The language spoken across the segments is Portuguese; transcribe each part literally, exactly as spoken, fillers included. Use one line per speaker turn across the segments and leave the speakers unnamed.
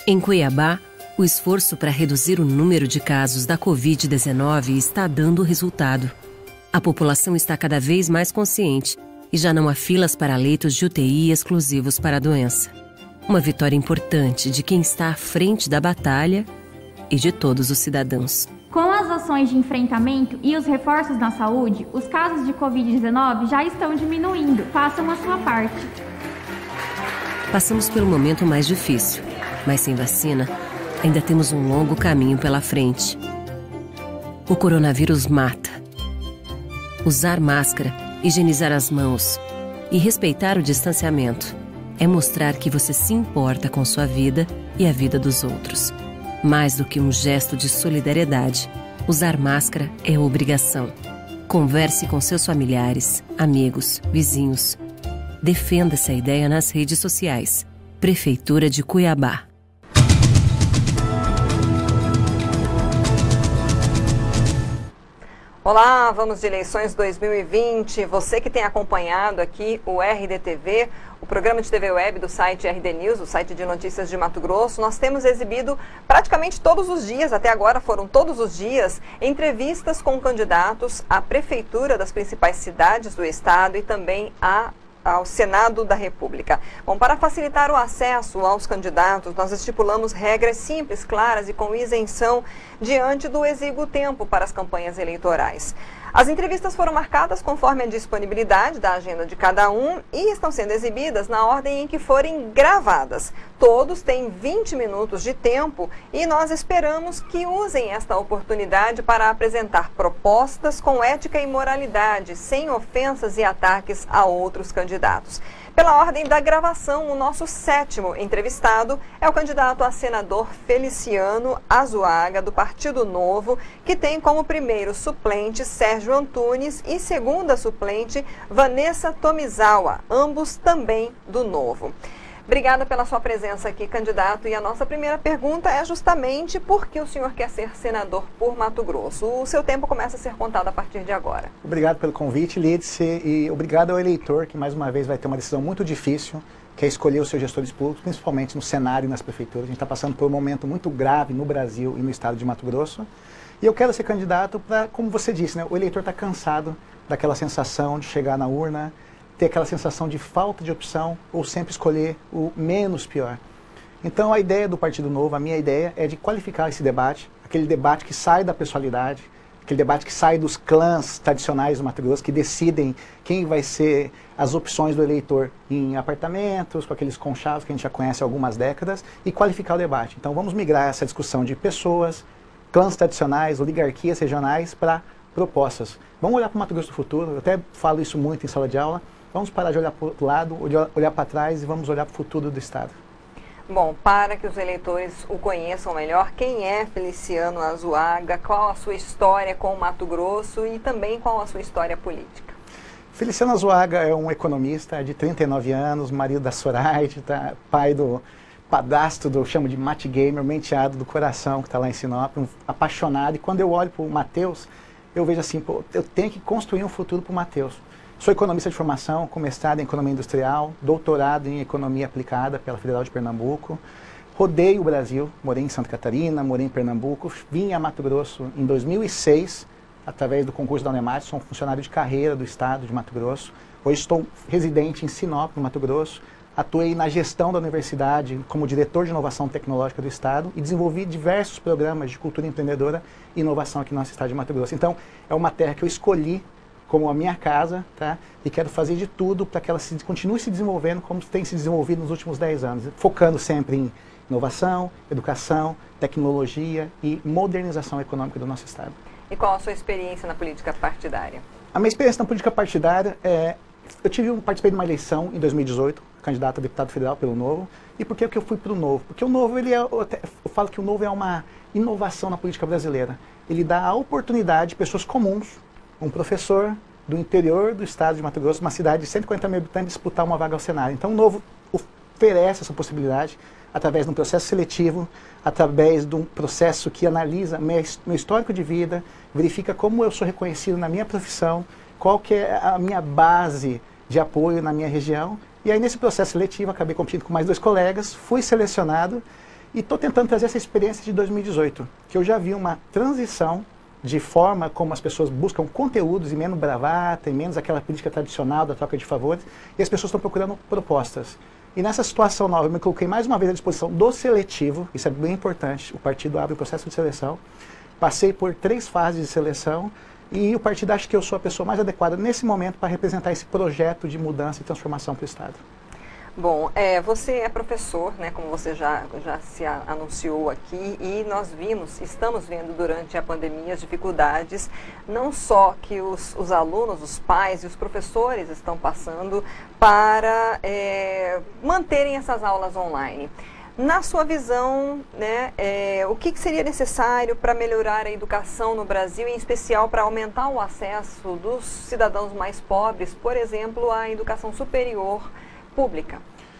Em Cuiabá, o esforço para reduzir o número de casos da covid dezenove está dando resultado. A população está cada vez mais consciente e já não há filas para leitos de U T I exclusivos para a doença. Uma vitória importante de quem está à frente da batalha e de todos os cidadãos.
Com as ações de enfrentamento e os reforços na saúde, os casos de covid dezenove já estão diminuindo. Façam a sua parte.
Passamos pelo momento mais difícil, mas sem vacina, ainda temos um longo caminho pela frente. O coronavírus mata. Usar máscara, higienizar as mãos e respeitar o distanciamento é mostrar que você se importa com sua vida e a vida dos outros. Mais do que um gesto de solidariedade, usar máscara é obrigação. Converse com seus familiares, amigos, vizinhos. Defenda essa ideia nas redes sociais. Prefeitura de Cuiabá.
Olá, vamos de eleições dois mil e vinte. Você que tem acompanhado aqui o R D T V, o programa de T V Web do site R D News, o site de notícias de Mato Grosso, nós temos exibido praticamente todos os dias, até agora foram todos os dias, entrevistas com candidatos à prefeitura das principais cidades do estado e também a ao Senado da República. Bom, para facilitar o acesso aos candidatos, nós estipulamos regras simples, claras e com isenção diante do exíguo tempo para as campanhas eleitorais. As entrevistas foram marcadas conforme a disponibilidade da agenda de cada um e estão sendo exibidas na ordem em que forem gravadas. Todos têm vinte minutos de tempo e nós esperamos que usem esta oportunidade para apresentar propostas com ética e moralidade, sem ofensas e ataques a outros candidatos. Pela ordem da gravação, o nosso sétimo entrevistado é o candidato a senador Feliciano Azuaga, do Partido Novo, que tem como primeiro suplente Sérgio Antunes e segunda suplente Vanessa Tomizawa, ambos também do Novo. Obrigada pela sua presença aqui, candidato. E a nossa primeira pergunta é justamente por que o senhor quer ser senador por Mato Grosso. O seu tempo começa a ser contado a partir de agora.
Obrigado pelo convite, Lídice, e obrigado ao eleitor, que mais uma vez vai ter uma decisão muito difícil, que é escolher os seus gestores públicos, principalmente no Senado e nas prefeituras. A gente está passando por um momento muito grave no Brasil e no estado de Mato Grosso. E eu quero ser candidato para, como você disse, né, o eleitor está cansado daquela sensação de chegar na urna, ter aquela sensação de falta de opção ou sempre escolher o menos pior. Então a ideia do Partido Novo, a minha ideia é de qualificar esse debate, aquele debate que sai da pessoalidade, aquele debate que sai dos clãs tradicionais do Mato Grosso, que decidem quem vai ser as opções do eleitor em apartamentos, com aqueles conchavos que a gente já conhece há algumas décadas, e qualificar o debate. Então vamos migrar essa discussão de pessoas, clãs tradicionais, oligarquias regionais, para propostas. Vamos olhar para o Mato Grosso do futuro, eu até falo isso muito em sala de aula. Vamos parar de olhar para o outro lado, olhar, olhar para trás e vamos olhar para o futuro do estado.
Bom, para que os eleitores o conheçam melhor, quem é Feliciano Azuaga, qual a sua história com o Mato Grosso e também qual a sua história política?
Feliciano Azuaga é um economista de trinta e nove anos, marido da Soraide, tá, pai do padastro, do, eu chamo de Mate Gamer, menteado do coração, que está lá em Sinop, um apaixonado. E quando eu olho para o Matheus, eu vejo assim, pô, eu tenho que construir um futuro para o Matheus. Sou economista de formação, com mestrado em economia industrial, doutorado em economia aplicada pela Federal de Pernambuco. Rodei o Brasil, morei em Santa Catarina, morei em Pernambuco, vim a Mato Grosso em dois mil e seis, através do concurso da Unemate, sou um funcionário de carreira do estado de Mato Grosso. Hoje estou residente em Sinop, no Mato Grosso. Atuei na gestão da universidade como diretor de inovação tecnológica do estado e desenvolvi diversos programas de cultura empreendedora e inovação aqui no nosso estado de Mato Grosso. Então, é uma terra que eu escolhi como a minha casa, tá? E quero fazer de tudo para que ela se, continue se desenvolvendo como tem se desenvolvido nos últimos dez anos, focando sempre em inovação, educação, tecnologia e modernização econômica do nosso estado.
E qual a sua experiência na política partidária?
A minha experiência na política partidária é... Eu tive um, participei de uma eleição em dois mil e dezoito, candidato a deputado federal pelo Novo. E por que que eu fui para o Novo? Porque o Novo, ele é, eu, até, eu falo que o Novo é uma inovação na política brasileira. Ele dá a oportunidade de pessoas comuns, um professor do interior do estado de Mato Grosso, uma cidade de cento e cinquenta mil habitantes, disputar uma vaga ao Senado. Então o Novo oferece essa possibilidade através de um processo seletivo, através de um processo que analisa meu histórico de vida, verifica como eu sou reconhecido na minha profissão, qual que é a minha base de apoio na minha região. E aí nesse processo seletivo acabei competindo com mais dois colegas, fui selecionado E estou tentando trazer essa experiência de dois mil e dezoito, que eu já vi uma transição de forma como as pessoas buscam conteúdos e menos bravata, e menos aquela política tradicional da troca de favores, e as pessoas estão procurando propostas. E nessa situação nova, eu me coloquei mais uma vez à disposição do seletivo, isso é bem importante, o partido abre o processo de seleção, passei por três fases de seleção, e o partido acha que eu sou a pessoa mais adequada nesse momento para representar esse projeto de mudança e transformação para o Estado.
Bom, é, você é professor, né, como você já, já se a, anunciou aqui, e nós vimos, estamos vendo durante a pandemia as dificuldades, não só que os, os alunos, os pais e os professores estão passando para é, manterem essas aulas online. Na sua visão, né, é, o que, que seria necessário para melhorar a educação no Brasil, em especial para aumentar o acesso dos cidadãos mais pobres, por exemplo, à educação superior pública?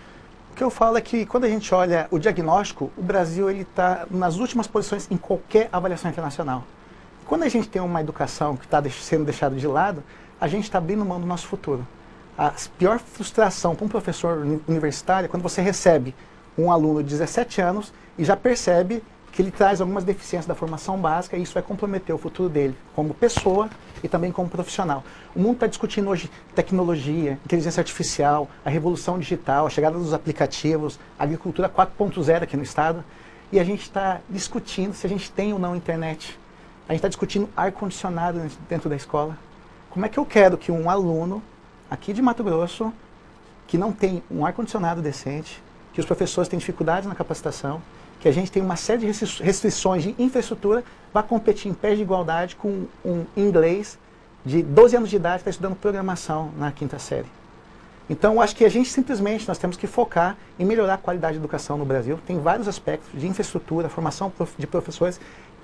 O que eu falo é que quando a gente olha o diagnóstico, o Brasil está nas últimas posições em qualquer avaliação internacional. Quando a gente tem uma educação que está sendo deixada de lado, a gente está abrindo mão do nosso futuro. A pior frustração para um professor universitário é quando você recebe um aluno de dezessete anos e já percebe que ele traz algumas deficiências da formação básica e isso vai comprometer o futuro dele como pessoa e também como profissional. O mundo está discutindo hoje tecnologia, inteligência artificial, a revolução digital, a chegada dos aplicativos, a agricultura quatro ponto zero aqui no estado, e a gente está discutindo se a gente tem ou não internet. A gente está discutindo ar-condicionado dentro da escola. Como é que eu quero que um aluno aqui de Mato Grosso, que não tem um ar-condicionado decente, que os professores têm dificuldades na capacitação, que a gente tem uma série de restrições de infraestrutura, vai competir em pé de igualdade com um inglês de doze anos de idade que está estudando programação na quinta série. Então, eu acho que a gente simplesmente, nós temos que focar em melhorar a qualidade da educação no Brasil. Tem vários aspectos de infraestrutura, formação de professores,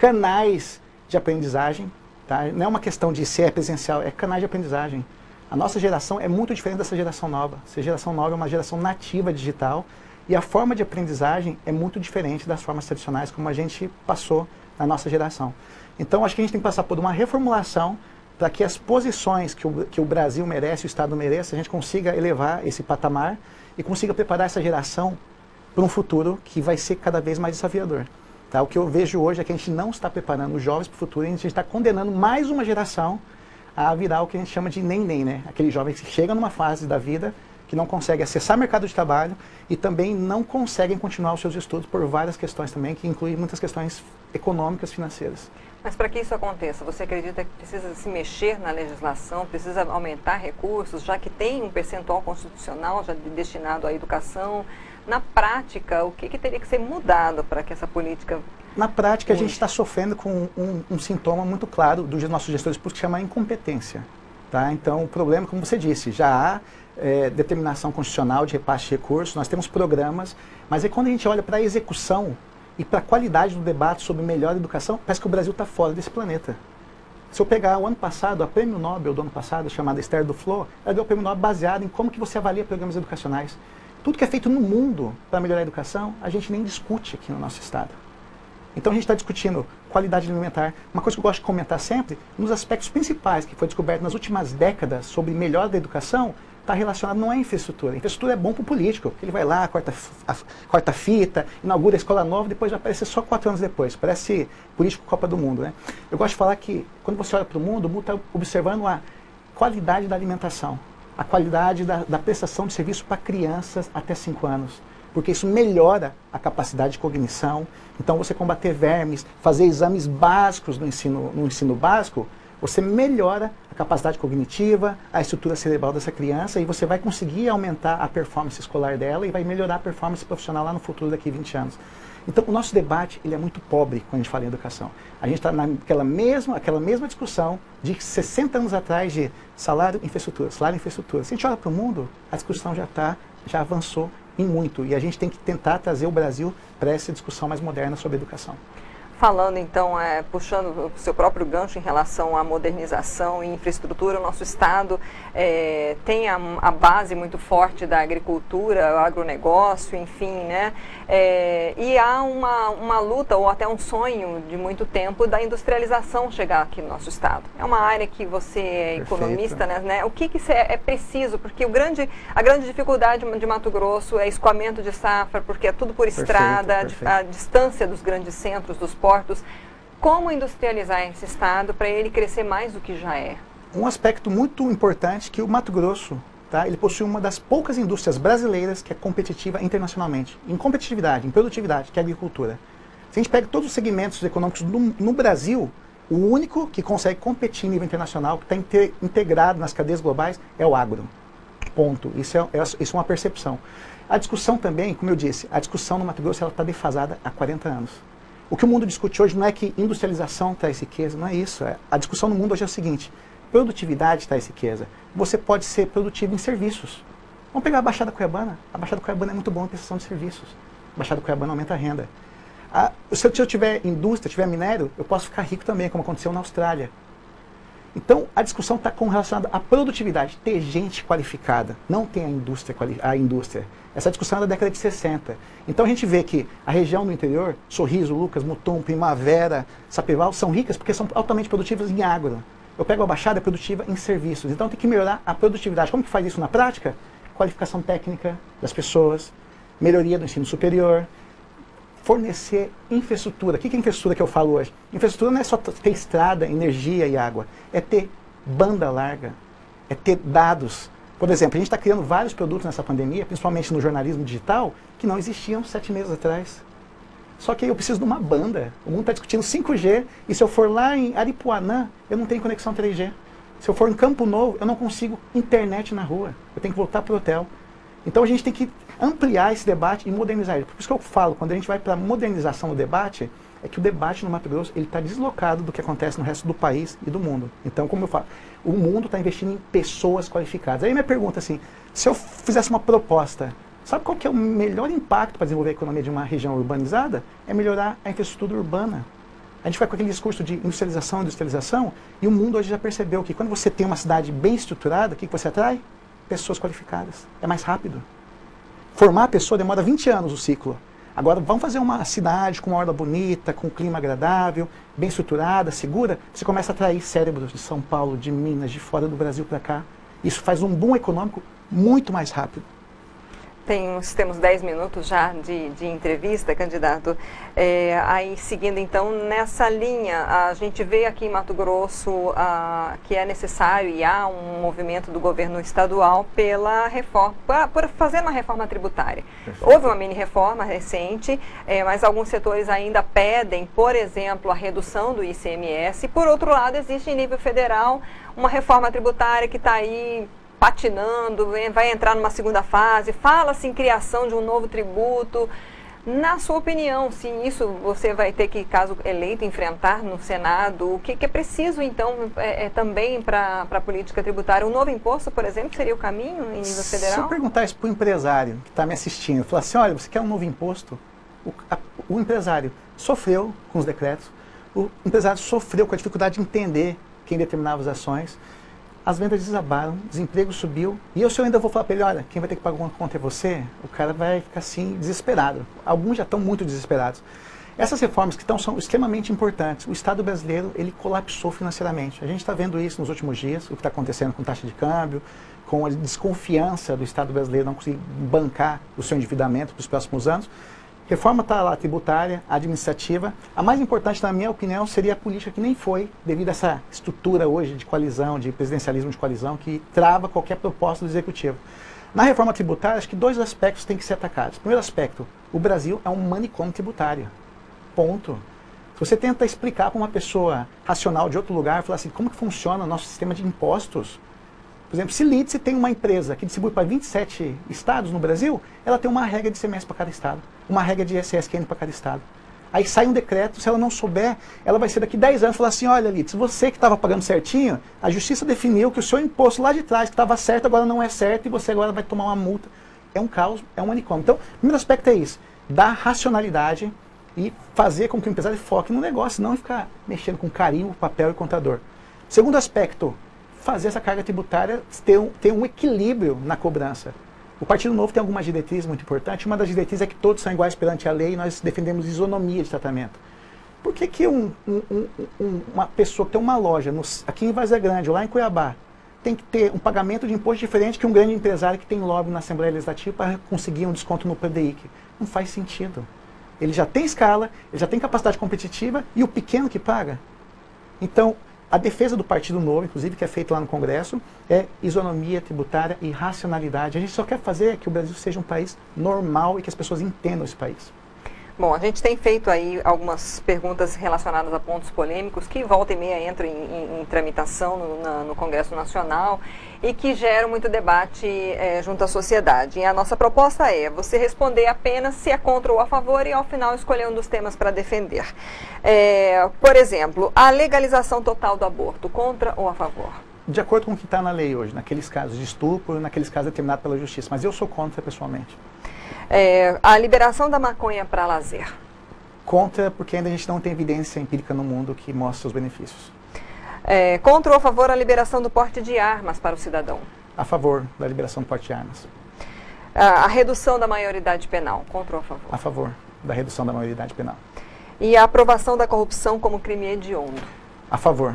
canais de aprendizagem, tá? Não é uma questão de se é presencial, é canais de aprendizagem. A nossa geração é muito diferente dessa geração nova. Essa geração nova é uma geração nativa digital, e a forma de aprendizagem é muito diferente das formas tradicionais como a gente passou na nossa geração. Então, acho que a gente tem que passar por uma reformulação para que as posições que o, que o Brasil merece, o Estado merece, a gente consiga elevar esse patamar e consiga preparar essa geração para um futuro que vai ser cada vez mais desafiador. Tá? O que eu vejo hoje é que a gente não está preparando os jovens para o futuro, e a gente está condenando mais uma geração a virar o que a gente chama de nem-nem, né? Aquele jovem que chega numa fase da vida que não consegue acessar o mercado de trabalho e também não conseguem continuar os seus estudos por várias questões também, que incluem muitas questões econômicas, financeiras.
Mas para que isso aconteça, você acredita que precisa se mexer na legislação, precisa aumentar recursos, já que tem um percentual constitucional já destinado à educação? Na prática, o que, que teria que ser mudado para que essa política...
Na prática, mude? A gente está sofrendo com um, um sintoma muito claro dos nossos gestores públicos, que chama incompetência. Tá? Então, o problema, como você disse, já há é, determinação constitucional de repasse de recursos, nós temos programas, mas é quando a gente olha para a execução e para a qualidade do debate sobre melhor educação, parece que o Brasil está fora desse planeta. Se eu pegar o ano passado, a prêmio Nobel do ano passado, chamada Esther Duflo, ela deu o prêmio Nobel baseado em como que você avalia programas educacionais. Tudo que é feito no mundo para melhorar a educação, a gente nem discute aqui no nosso estado. Então a gente está discutindo qualidade alimentar. Uma coisa que eu gosto de comentar sempre, nos aspectos principais que foi descoberto nas últimas décadas sobre melhora da educação, está relacionado não à infraestrutura. A infraestrutura é bom para o político, porque ele vai lá, corta, a, corta a fita, inaugura a escola nova, depois vai aparecer só quatro anos depois. Parece político Copa do Mundo, né? Eu gosto de falar que quando você olha para o mundo, o mundo está observando a qualidade da alimentação, a qualidade da, da prestação de serviço para crianças até cinco anos. Porque isso melhora a capacidade de cognição. Então, você combater vermes, fazer exames básicos no ensino, no ensino básico, você melhora a capacidade cognitiva, a estrutura cerebral dessa criança, e você vai conseguir aumentar a performance escolar dela e vai melhorar a performance profissional lá no futuro, daqui a vinte anos. Então, o nosso debate ele é muito pobre quando a gente fala em educação. A gente está naquela mesma, aquela mesma discussão de sessenta anos atrás de salário, infraestrutura, salário, infraestrutura. Se a gente olha para o mundo, a discussão já, tá, já avançou em muito, e a gente tem que tentar trazer o Brasil para essa discussão mais moderna sobre educação.
falando então, é, puxando o seu próprio gancho em relação à modernização e infraestrutura, o nosso estado é, tem a, a base muito forte da agricultura, o agronegócio, enfim, né? É, e há uma, uma luta ou até um sonho de muito tempo da industrialização chegar aqui no nosso estado. É uma área que você é economista, né, né? O que, que é preciso? Porque o grande, a grande dificuldade de Mato Grosso é escoamento de safra, porque é tudo por estrada, perfeito, perfeito. A, a distância dos grandes centros, dos portos. Como industrializar esse estado para ele crescer mais do que já é?
Um aspecto muito importante que o Mato Grosso, tá, ele possui uma das poucas indústrias brasileiras que é competitiva internacionalmente. Em competitividade, em produtividade, que é a agricultura. Se a gente pega todos os segmentos econômicos no, no Brasil, o único que consegue competir em nível internacional, que está integrado nas cadeias globais, é o agro. Ponto. Isso é, é, isso é uma percepção. A discussão também, como eu disse, a discussão no Mato Grosso está defasada há quarenta anos. O que o mundo discute hoje não é que industrialização traz riqueza, não é isso. É, a discussão no mundo hoje é o seguinte: produtividade traz riqueza. Você pode ser produtivo em serviços. Vamos pegar a Baixada Cuiabana. A Baixada Cuiabana é muito boa em prestação de serviços. A Baixada Cuiabana aumenta a renda. A, se, eu, se eu tiver indústria, tiver minério, eu posso ficar rico também, como aconteceu na Austrália. Então, a discussão está relacionada à produtividade, ter gente qualificada, não tem a indústria, a indústria. Essa discussão é da década de sessenta. Então, a gente vê que a região do interior, Sorriso, Lucas, Mutum, Primavera, Sapival, são ricas porque são altamente produtivas em agro. Eu pego a Baixada, é produtiva em serviços. Então, tem que melhorar a produtividade. Como que faz isso na prática? Qualificação técnica das pessoas, melhoria do ensino superior, fornecer infraestrutura. O que é infraestrutura que eu falo hoje? Infraestrutura não é só ter estrada, energia e água. É ter banda larga, é ter dados. Por exemplo, a gente está criando vários produtos nessa pandemia, principalmente no jornalismo digital, que não existiam sete meses atrás. Só que eu preciso de uma banda. O mundo está discutindo cinco G, e se eu for lá em Aripuanã, eu não tenho conexão três G. Se eu for em Campo Novo, eu não consigo internet na rua. Eu tenho que voltar para o hotel. Então a gente tem que ampliar esse debate e modernizar ele. Por isso que eu falo, quando a gente vai para a modernização do debate, é que o debate no Mato Grosso está deslocado do que acontece no resto do país e do mundo. Então, como eu falo, o mundo está investindo em pessoas qualificadas. Aí minha pergunta assim, se eu fizesse uma proposta, sabe qual que é o melhor impacto para desenvolver a economia de uma região urbanizada? É melhorar a infraestrutura urbana. A gente vai com aquele discurso de industrialização, industrialização, e o mundo hoje já percebeu que quando você tem uma cidade bem estruturada, o que, que você atrai? Pessoas qualificadas. É mais rápido. Formar a pessoa demora vinte anos o ciclo. Agora, vamos fazer uma cidade com uma orla bonita, com um clima agradável, bem estruturada, segura. Você começa a atrair cérebros de São Paulo, de Minas, de fora do Brasil para cá. Isso faz um boom econômico muito mais rápido.
Tem, temos dez minutos já de, de entrevista, candidato. É, aí, seguindo então nessa linha, a gente vê aqui em Mato Grosso a, que é necessário e há um movimento do governo estadual pela reforma, por fazer uma reforma tributária. Perfeito. Houve uma mini reforma recente, é, mas alguns setores ainda pedem, por exemplo, a redução do I C M S. E por outro lado, existe em nível federal uma reforma tributária que está aí patinando, vai entrar numa segunda fase, fala-se em criação de um novo tributo. Na sua opinião, se isso você vai ter que, caso eleito, enfrentar no Senado, o que, que é preciso, então, é, é, também para a política tributária? Um novo imposto, por exemplo, seria o caminho em nível federal?
Se eu perguntar isso para o empresário que está me assistindo, falar assim, olha, você quer um novo imposto? O, a, o empresário sofreu com os decretos, o empresário sofreu com a dificuldade de entender quem determinava as ações, as vendas desabaram, o desemprego subiu, e eu, se eu ainda vou falar para ele, olha, quem vai ter que pagar alguma conta é você, o cara vai ficar assim, desesperado. Alguns já estão muito desesperados. Essas reformas que estão são extremamente importantes. O Estado brasileiro, ele colapsou financeiramente. A gente está vendo isso nos últimos dias, o que está acontecendo com taxa de câmbio, com a desconfiança do Estado brasileiro não conseguir bancar o seu endividamento para os próximos anos. Reforma está lá, tributária, administrativa. A mais importante, na minha opinião, seria a política, que nem foi, devido a essa estrutura hoje de coalizão, de presidencialismo de coalizão, que trava qualquer proposta do executivo. Na reforma tributária, acho que dois aspectos têm que ser atacados. Primeiro aspecto, o Brasil é um manicômio tributário. Ponto. Se você tenta explicar para uma pessoa racional de outro lugar, falar assim, como que funciona o nosso sistema de impostos? Por exemplo, se Lidse tem uma empresa que distribui para vinte e sete estados no Brasil, ela tem uma regra de I C M S para cada estado, uma regra de I S S Q N para cada estado. Aí sai um decreto, se ela não souber, ela vai ser daqui dez anos falar assim, olha, Lidse, você que estava pagando certinho, a justiça definiu que o seu imposto lá de trás, que estava certo, agora não é certo, e você agora vai tomar uma multa. É um caos, é um manicômio. Então, o primeiro aspecto é isso, dar racionalidade e fazer com que o empresário foque no negócio, não ficar mexendo com carimbo, papel e contador. Segundo aspecto, fazer essa carga tributária ter um, ter um equilíbrio na cobrança. O Partido Novo tem algumas diretrizes muito importantes. Uma das diretrizes é que todos são iguais perante a lei e nós defendemos isonomia de tratamento. Por que que um, um, um, uma pessoa que tem uma loja no, aqui em Várzea Grande ou lá em Cuiabá tem que ter um pagamento de imposto diferente que um grande empresário que tem lobby na Assembleia Legislativa para conseguir um desconto no P D I C? Não faz sentido. Ele já tem escala, ele já tem capacidade competitiva e o pequeno que paga. Então, a defesa do Partido Novo, inclusive, que é feita lá no Congresso, é isonomia tributária e racionalidade. A gente só quer fazer que o Brasil seja um país normal e que as pessoas entendam esse país.
Bom, a gente tem feito aí algumas perguntas relacionadas a pontos polêmicos que volta e meia entram em, em, em tramitação no, na, no Congresso Nacional e que geram muito debate é, junto à sociedade. E a nossa proposta é você responder apenas se é contra ou a favor e ao final escolher um dos temas para defender. É, por exemplo, a legalização total do aborto, contra ou a favor?
De acordo com o que está na lei hoje, naqueles casos de estupro, naqueles casos determinados pela justiça, mas eu sou contra pessoalmente.
É, a liberação da maconha para lazer?
Contra, porque ainda a gente não tem evidência empírica no mundo que mostre os benefícios.
É, contra ou a favor a liberação do porte de armas para o cidadão?
A favor da liberação do porte de armas.
A, a redução da maioridade penal? Contra ou a favor?
A favor da redução da maioridade penal.
E a aprovação da corrupção como crime hediondo?
A favor.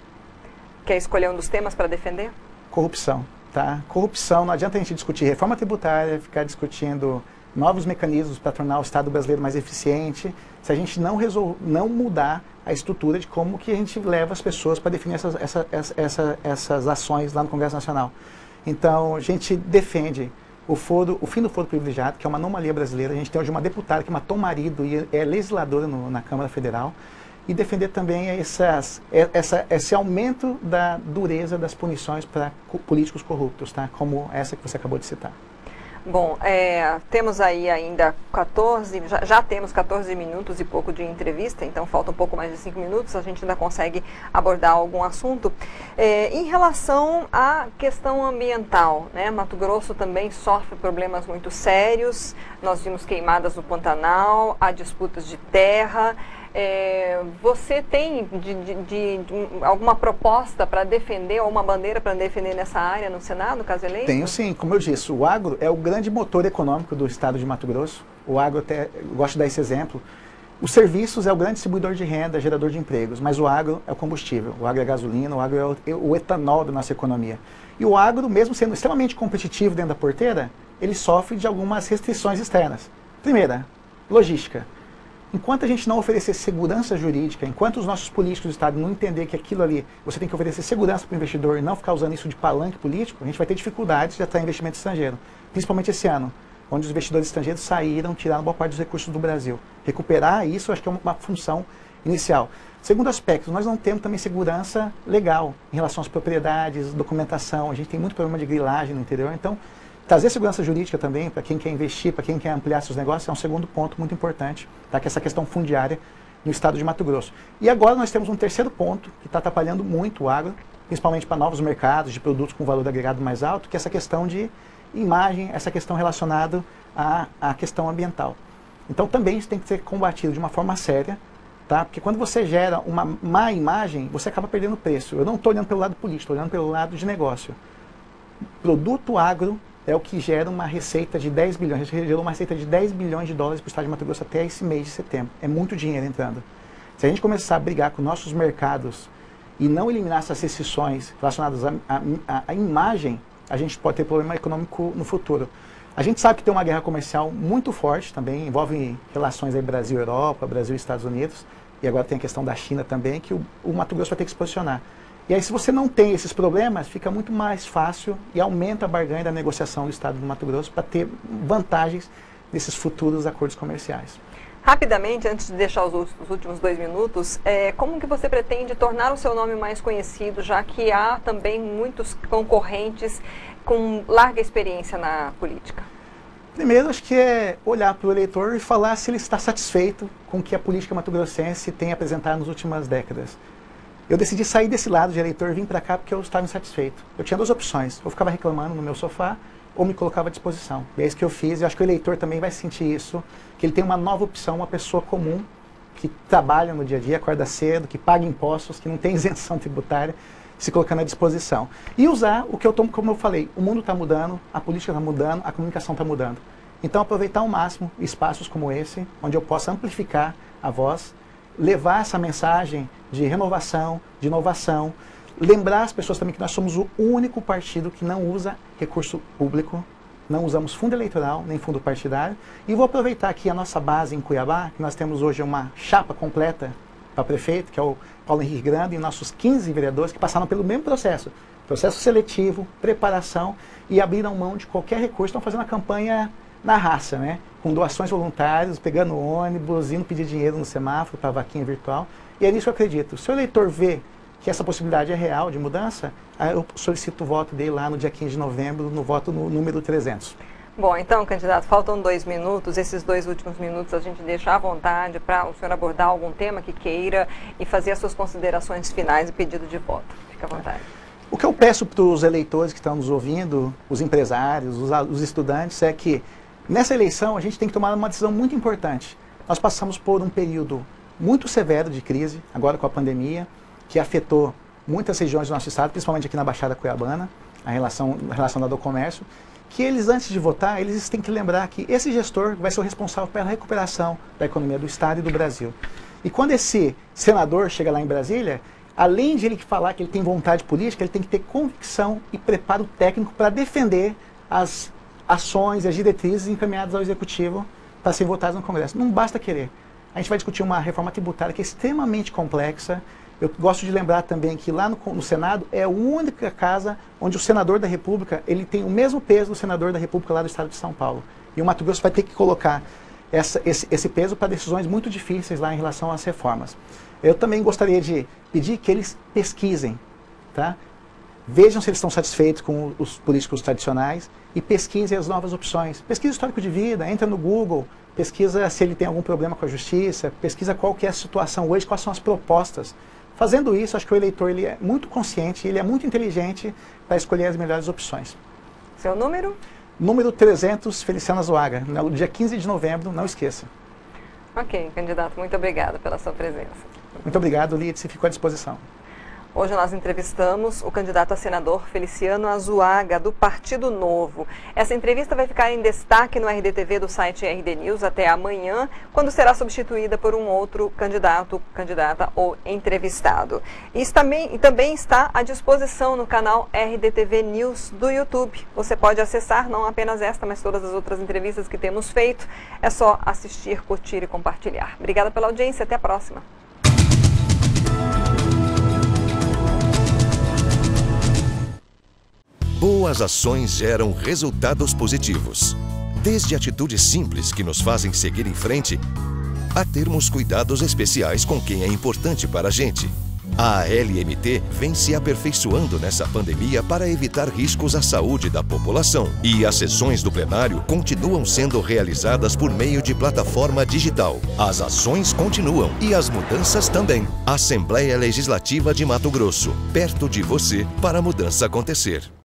Quer escolher um dos temas para defender?
Corrupção. Tá? Corrupção, não adianta a gente discutir reforma tributária, ficar discutindo novos mecanismos para tornar o Estado brasileiro mais eficiente, se a gente não, resol não mudar a estrutura de como que a gente leva as pessoas para definir essas, essa, essa, essa, essas ações lá no Congresso Nacional. Então, a gente defende o, foro, o fim do foro privilegiado, que é uma anomalia brasileira. A gente tem hoje uma deputada que matou o marido e é legisladora no, na Câmara Federal. E defender também essas, essa, esse aumento da dureza das punições para políticos corruptos, tá? Como essa que você acabou de citar.
Bom, é, temos aí ainda quatorze, já, já temos quatorze minutos e pouco de entrevista, então falta um pouco mais de cinco minutos, a gente ainda consegue abordar algum assunto. É, em relação à questão ambiental, né, Mato Grosso também sofre problemas muito sérios, nós vimos queimadas no Pantanal, há disputas de terra. É, você tem de, de, de, de alguma proposta para defender, ou uma bandeira para defender nessa área no Senado, caso eleito?
Tenho sim, como eu disse, o agro é o grande motor econômico do estado de Mato Grosso. O agro, até, eu gosto de dar esse exemplo. Os serviços é o grande distribuidor de renda, gerador de empregos, mas o agro é o combustível, o agro é a gasolina, o agro é o, o etanol da nossa economia. E o agro, mesmo sendo extremamente competitivo dentro da porteira, ele sofre de algumas restrições externas. Primeira, logística. Enquanto a gente não oferecer segurança jurídica, enquanto os nossos políticos do Estado não entender que aquilo ali, você tem que oferecer segurança para o investidor e não ficar usando isso de palanque político, a gente vai ter dificuldades de atrair investimento estrangeiro. Principalmente esse ano, onde os investidores estrangeiros saíram, tiraram boa parte dos recursos do Brasil. Recuperar isso, eu acho que é uma, uma função inicial. Segundo aspecto, nós não temos também segurança legal em relação às propriedades, documentação. A gente tem muito problema de grilagem no interior, então trazer segurança jurídica também para quem quer investir, para quem quer ampliar seus negócios, é um segundo ponto muito importante, tá? Que é essa questão fundiária no estado de Mato Grosso. E agora nós temos um terceiro ponto que está atrapalhando muito o agro, principalmente para novos mercados de produtos com valor agregado mais alto, que é essa questão de imagem, essa questão relacionada à, à questão ambiental. Então também isso tem que ser combatido de uma forma séria, tá? Porque quando você gera uma má imagem, você acaba perdendo preço. Eu não estou olhando pelo lado político, estou olhando pelo lado de negócio. Produto agro é o que gera uma receita de dez bilhões. A gente gerou uma receita de dez bilhões de dólares para o estado de Mato Grosso até esse mês de setembro. É muito dinheiro entrando. Se a gente começar a brigar com nossos mercados e não eliminar essas restrições relacionadas à imagem, a gente pode ter problema econômico no futuro. A gente sabe que tem uma guerra comercial muito forte também, envolve relações aí Brasil-Europa, Brasil-Estados Unidos, e agora tem a questão da China também, que o, o Mato Grosso vai ter que se posicionar. E aí, se você não tem esses problemas, fica muito mais fácil e aumenta a barganha da negociação do estado do Mato Grosso para ter vantagens desses futuros acordos comerciais.
Rapidamente, antes de deixar os, os últimos dois minutos, é, como que você pretende tornar o seu nome mais conhecido, já que há também muitos concorrentes com larga experiência na política?
Primeiro, acho que é olhar para o eleitor e falar se ele está satisfeito com o que a política mato-grossense tem apresentado nas últimas décadas. Eu decidi sair desse lado de eleitor e vim para cá porque eu estava insatisfeito. Eu tinha duas opções, eu ficava reclamando no meu sofá ou me colocava à disposição. E é isso que eu fiz, e acho que o eleitor também vai sentir isso que ele tem uma nova opção, uma pessoa comum, que trabalha no dia a dia, acorda cedo, que paga impostos, que não tem isenção tributária, se colocando à disposição. E usar o que eu tomo, como eu falei, o mundo está mudando, a política está mudando, a comunicação está mudando. Então aproveitar ao máximo espaços como esse, onde eu possa amplificar a voz, levar essa mensagem de renovação, de inovação, lembrar as pessoas também que nós somos o único partido que não usa recurso público, não usamos fundo eleitoral, nem fundo partidário. E vou aproveitar aqui a nossa base em Cuiabá, que nós temos hoje uma chapa completa para prefeito, que é o Paulo Henrique Grande, e nossos quinze vereadores que passaram pelo mesmo processo. Processo seletivo, preparação, e abriram mão de qualquer recurso, estão fazendo a campanha na raça, né? Com doações voluntárias, pegando ônibus, indo pedir dinheiro no semáforo para vaquinha virtual. E é nisso que eu acredito. Se o eleitor vê que essa possibilidade é real de mudança, eu solicito o voto dele lá no dia quinze de novembro, no voto no número trezentos.
Bom, então, candidato, faltam dois minutos. Esses dois últimos minutos a gente deixa à vontade para o senhor abordar algum tema que queira e fazer as suas considerações finais e pedido de voto. Fica à vontade.
O que eu peço para os eleitores que estão nos ouvindo, os empresários, os, os estudantes, é que nessa eleição a gente tem que tomar uma decisão muito importante. Nós passamos por um período muito severo de crise, agora com a pandemia, que afetou muitas regiões do nosso estado, principalmente aqui na Baixada Cuiabana, a relação, a relação do comércio, que eles, antes de votar, eles têm que lembrar que esse gestor vai ser o responsável pela recuperação da economia do estado e do Brasil. E quando esse senador chega lá em Brasília, além de ele falar que ele tem vontade política, ele tem que ter convicção e preparo técnico para defender as ações e as diretrizes encaminhadas ao Executivo para serem votadas no Congresso. Não basta querer. A gente vai discutir uma reforma tributária que é extremamente complexa. Eu gosto de lembrar também que lá no, no Senado é a única casa onde o senador da República ele tem o mesmo peso do senador da República lá do estado de São Paulo. E o Mato Grosso vai ter que colocar essa, esse, esse peso para decisões muito difíceis lá em relação às reformas. Eu também gostaria de pedir que eles pesquisem, tá? Vejam se eles estão satisfeitos com os políticos tradicionais e pesquisem as novas opções. Pesquisa o histórico de vida, entra no Google, pesquisa se ele tem algum problema com a justiça, pesquisa qual que é a situação hoje, quais são as propostas. Fazendo isso, acho que o eleitor ele é muito consciente, ele é muito inteligente para escolher as melhores opções.
Seu número?
Número trezentos, Feliciano Azuaga, no dia quinze de novembro, não esqueça.
Ok, candidato, muito obrigada pela sua presença.
Muito obrigado, Lídice, ficou à disposição.
Hoje nós entrevistamos o candidato a senador Feliciano Azuaga, do Partido Novo. Essa entrevista vai ficar em destaque no R D T V do site R D News até amanhã, quando será substituída por um outro candidato, candidata ou entrevistado. E também, e também está à disposição no canal R D T V News do YouTube. Você pode acessar não apenas esta, mas todas as outras entrevistas que temos feito. É só assistir, curtir e compartilhar. Obrigada pela audiência, até a próxima.
Boas ações geram resultados positivos. Desde atitudes simples que nos fazem seguir em frente, a termos cuidados especiais com quem é importante para a gente. A A L M T vem se aperfeiçoando nessa pandemia para evitar riscos à saúde da população. E as sessões do plenário continuam sendo realizadas por meio de plataforma digital. As ações continuam e as mudanças também. Assembleia Legislativa de Mato Grosso, perto de você para a mudança acontecer.